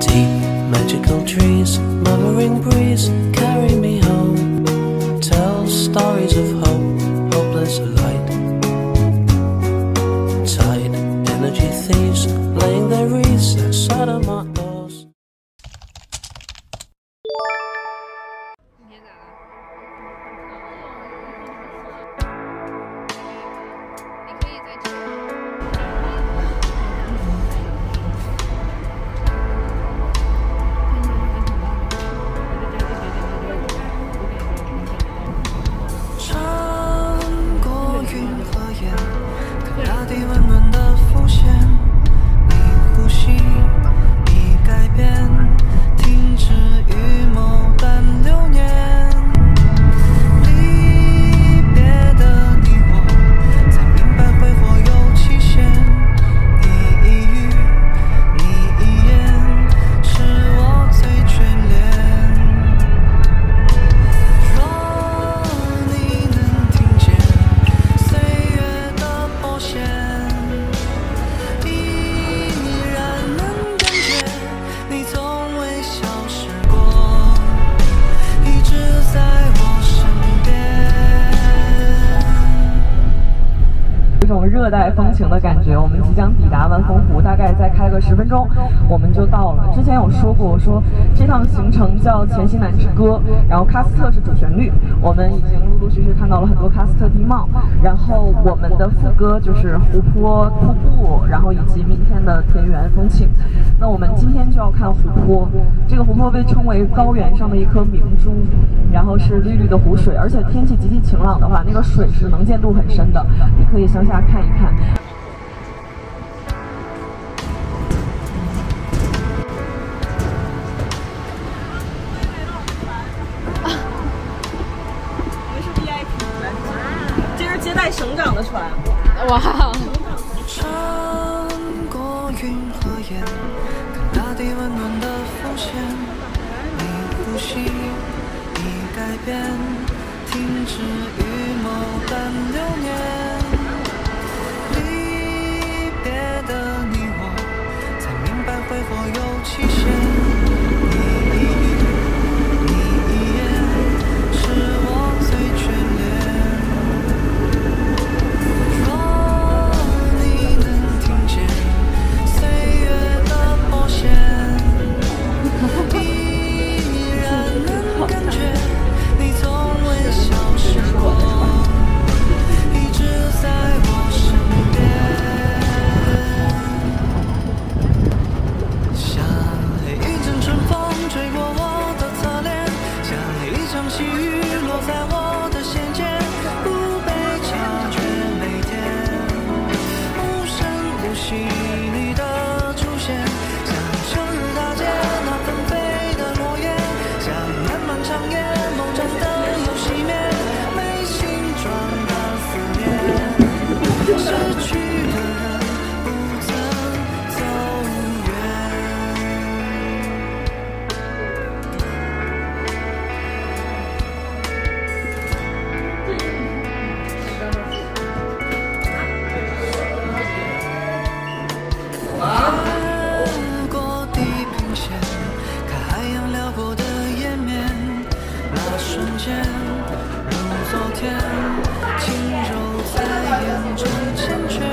Deep magical trees, murmuring breeze, carry me home. Tell stories of hope, hopeless light. Tide, energy thieves, laying their wreaths outside of my doors. 热带风情的感觉，我们即将抵达万峰湖，大概再开个10分钟，我们就到了。之前有说过，我说这趟行程叫《黔西南之歌》，然后喀斯特是主旋律，我们已经陆陆续续看到了很多喀斯特地貌，然后我们的副歌就是湖泊、瀑布，然后以及明天的田园风情。那我们今天就要看湖泊，这个湖泊被称为高原上的一颗明珠，然后是绿绿的湖水，而且天气极其晴朗的话，那个水是能见度很深的，你可以向下看一看。我们是 VIP， 这是接待省长的船。 哇！ 穿过云和烟，看大地温暖的浮现。你呼吸已改变，停止预谋般流年。离别的你我，才明白挥霍有期限。你一语，你一言，是我最眷恋。若你能听见岁月的波线，依然能感觉你从未消失过，一直在我身边。像一阵春风吹过我的侧脸，像一场细雨落在我的弦间，不被察觉每天，无声无息你的出现，像秋日大街那纷飞的落叶，像漫漫长夜某盏灯又熄灭，没形状的思念，失去的人不曾走远。越过地平线，看海洋辽阔的延绵，那瞬间如昨天，轻柔在眼中缱绻。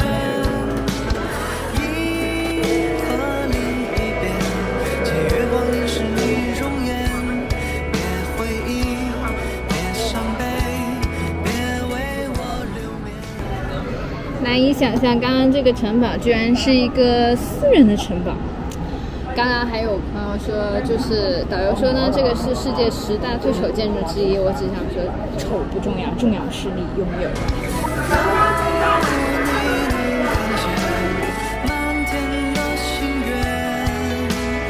一和另一边，借月光凝视你容颜，别回忆，别伤悲，别为我留恋。 难以想象，刚刚这个城堡居然是一个私人的城堡。刚刚还有朋友说，就是导游说呢，这个是世界10大最丑建筑之一。我只想说，丑不重要，重要是你拥有。 漫天的心愿，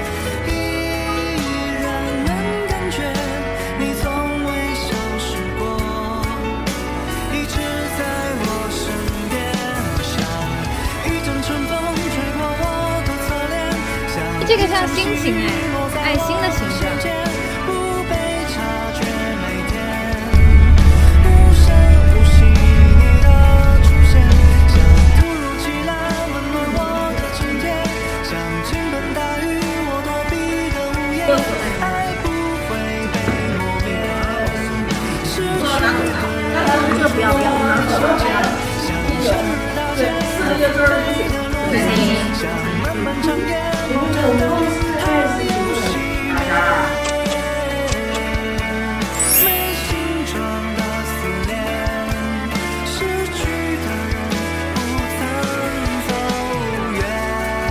依然能感觉你从未消失过，一直在我身边，像一阵春风吹过我的侧脸，像这个像心形哎，爱心的形状。 不被察觉每天，无声无息你的出现，像突如其来温暖我的今天，像倾盆大雨我躲避爱不会被磨灭。失去的人不再相见，像秋日大街那纷飞的落叶，像漫漫长夜某盏灯，它又熄灭。没形状的思念，失去的人不曾走远。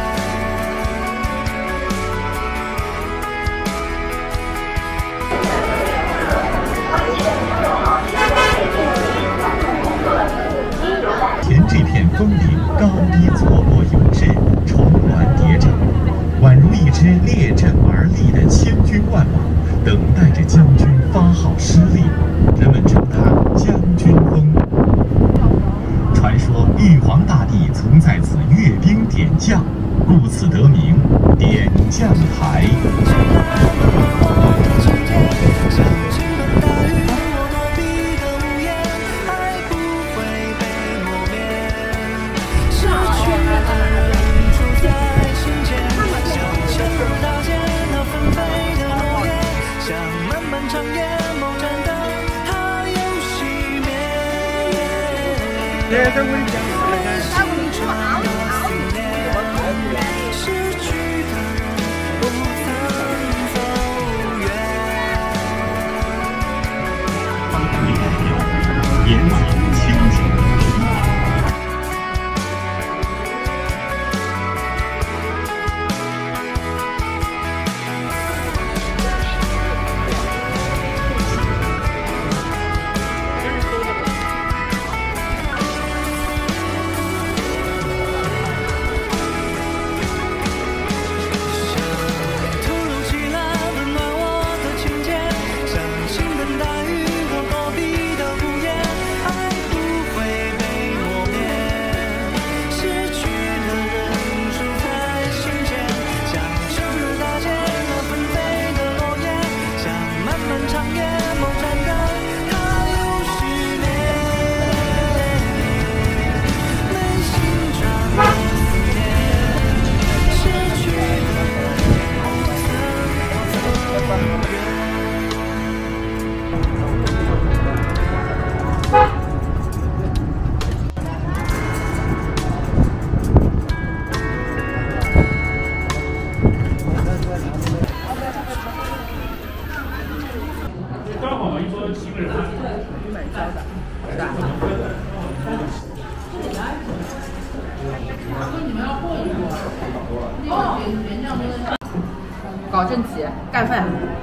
前这片峰岭高低错落有致，重峦叠嶂，宛如一支列阵而立的千军万马，等待着将军发号施令。人们称它将军峰。传说玉皇大帝曾在此阅兵点将，故此得名点将台。 搞正题，干饭。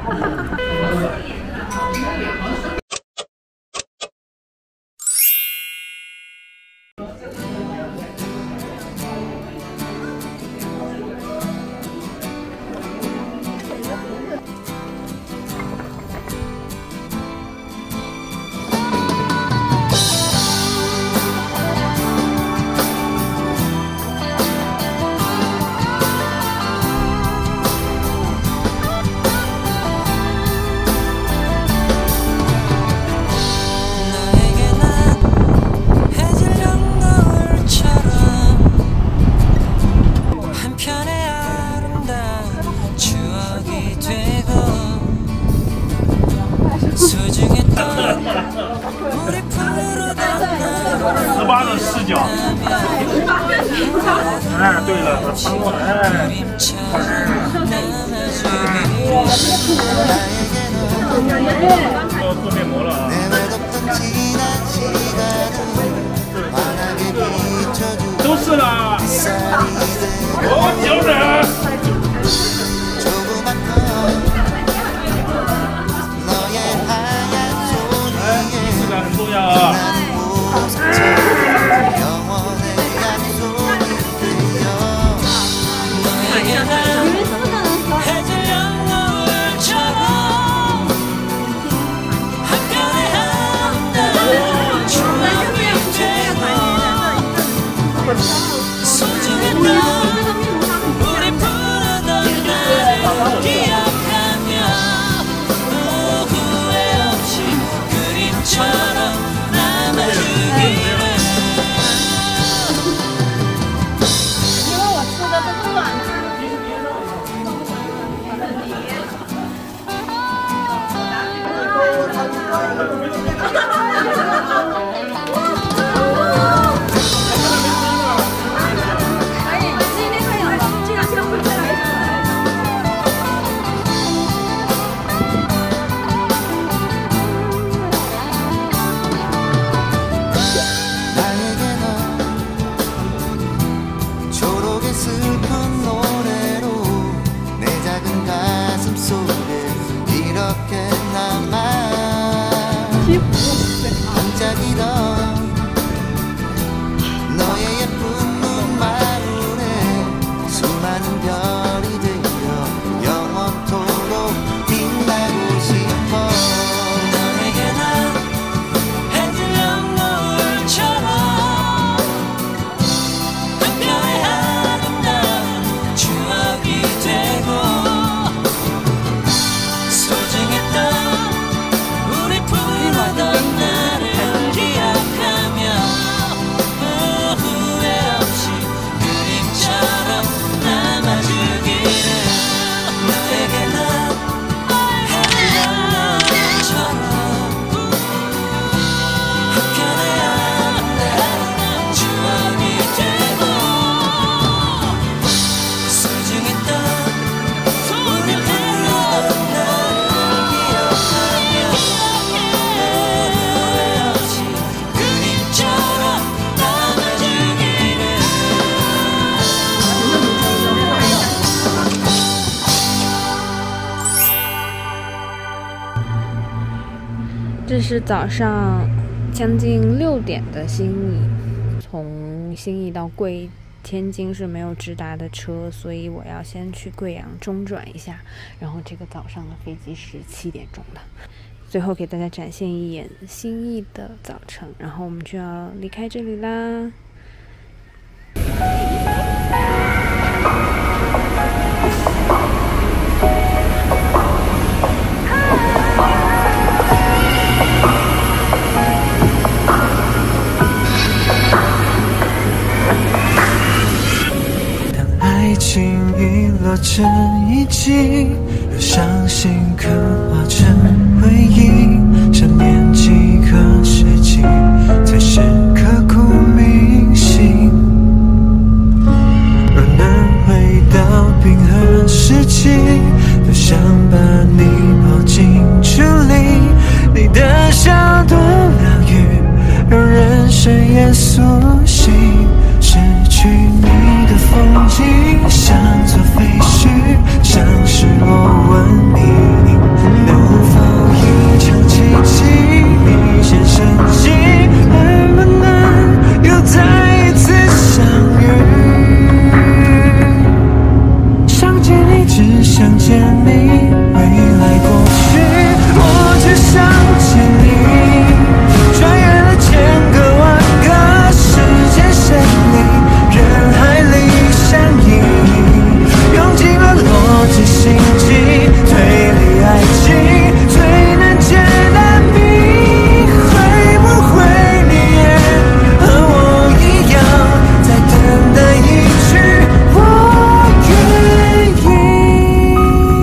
18的视角。哎，对了，他翻过来。要做面膜了啊！都是啦。哦，脚趾。仪式感很重要啊。 소중했던 우리 푸른 这是早上将近6点的新义，从新义到天津是没有直达的车，所以我要先去贵阳中转一下，然后这个早上的飞机是7点钟的。最后给大家展现一眼新义的早晨，然后我们就要离开这里啦。 爱情遗落成遗迹，由伤心刻画成回忆，这年纪和世纪才是刻骨铭心。若能回到冰河时期，多想把你抱进处理，你的笑多疗愈，让人生也苏醒。失去你的风景，像座废墟，像失落文明，能否一场奇迹一线生机，能不能又再一次相遇？想见你，只想见你，未来过去，我只想见你，穿越了千个万个时间线里，人海里相依，用尽了逻辑心机，推理爱情最难解的谜，会不会你也和我一样，在等待一句我愿意？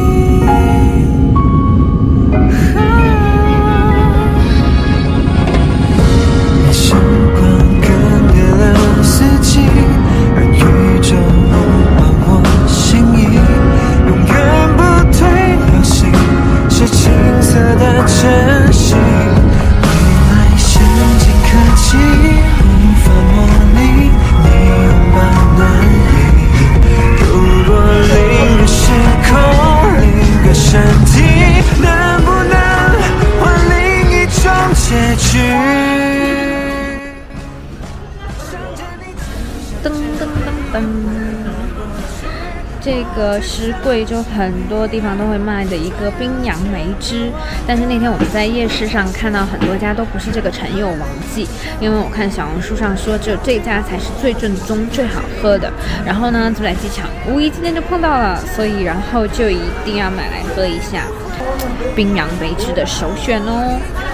时光更迭了四季，而宇宙不帮我心意，永远不退流行，是青涩的真心。未来先进科技无法模拟你拥抱暖意，如果另个时空另个身体，能不能换另一种结局？ 噔噔噔噔，这个是贵州很多地方都会卖的一个冰洋梅汁，但是那天我们在夜市上看到很多家都不是这个陈友王记，因为我看小红书上说只有这家才是最正宗最好喝的，然后呢就来机场，无意之间就碰到了，所以然后就一定要买来喝一下，冰洋梅汁的首选哦。